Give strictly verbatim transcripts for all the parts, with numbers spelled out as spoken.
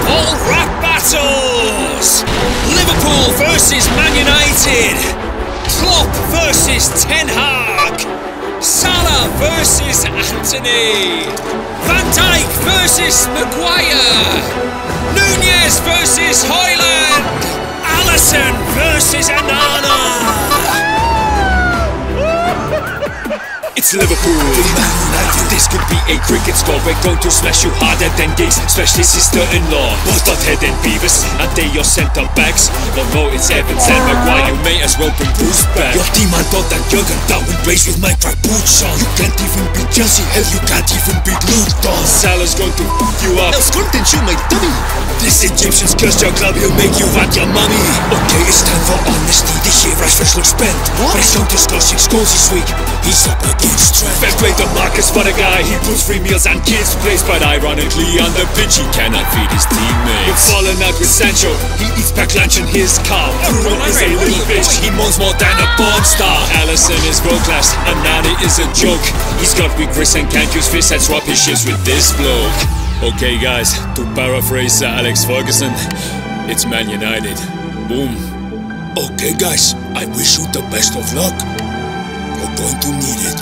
All rap battles! Liverpool versus Man United. Klopp versus Ten Hag. Salah versus Anthony. Van Dijk versus Maguire. Nunez versus Højlund. Alisson versus Anana. It's Liverpool. This could be a cricket score. We're going to smash you harder than gays, especially sister-in-law. Butthead and Beavis, and they your centre-backs. No, no, it's Evans and Maguire. You may as well bring Bruce back. Your team and thought that Jürgen down in race with my crack boots on. You can't even beat Chelsea, hell, you can't even beat Luton. Salah's going to f*** you up. Else couldn't you, my dummy? This Egyptian's cursed your club, he'll make you want your mummy. Okay, it's time for honesty. This year Rashford looks spent. What? But he's going to score six goals this week. He's up against Trent. Fair play to Marcus for the guy. He puts free meals and kids plays, but ironically on the pitch he cannot feed his teammates. We've fallen out with Sancho. He eats packed lunch in his car. Bruno is a little bitch. He moans more than a porn star. Alisson is world class, and Nani is a joke. He's got weak wrists and can't use fists and swap his shifts with this bloke. Okay guys, to paraphrase uh, Alex Ferguson, it's Man United. Boom. Okay guys, I wish you the best of luck. You're going to need it.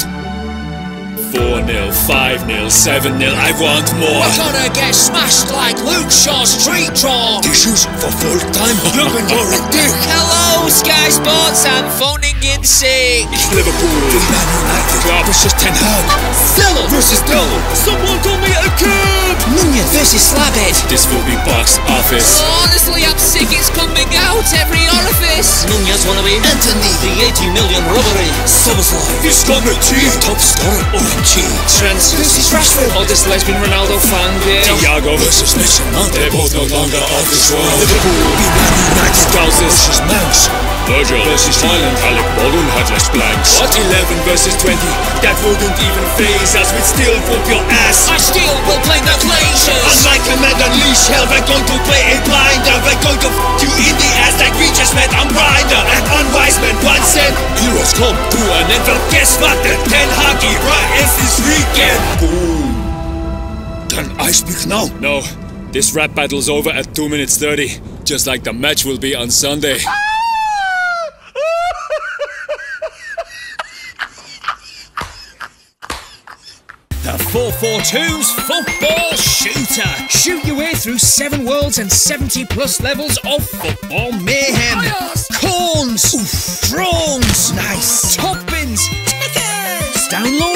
four nil, five nil, seven nil, I want more. We're gonna get smashed like Luke Shaw's street draw. Tissues for full time, you're a dick. Hello Sky Sports, I'm phoning in sick. It's Liverpool. Man United. Klopp versus Ten Hag. Salah versus Dell. Someone told me a curb. Nunez versus Slabhead. This will be box office. Honestly, I'm sick, it's coming out every orifice. Nunez wanna be Anthony. The eighty million robbery. Soboslai. This comedy. Top scorer O M G. Trent versus Rashford. Oh, this lesbian Ronaldo fan girl. Thiago versus Mason Mount. They're both no longer off this world. Liverpool. Man United. Trousers versus Mouse. Virgil versus Thailand. Alec Baldwin had less blanks. What? eleven versus twenty. That wouldn't even phase us. We'd still whoop your ass. I still will play the Glazers. Unlike Commander Leash, hell, we're going to play a blinder. We're going to f*** you in the ass like we just met on Grindr. And unwise men once said, heroes come to an end. Well, guess what? The Ten Hag era ends this weekend. Boom. Can I speak now? No. This rap battle's over at two minutes thirty. Just like the match will be on Sunday. The four forty-two's Football Shooter. Shoot your way through seven worlds and seventy plus levels of football mayhem. Corns, oof, drones, nice, top bins, tickers. Download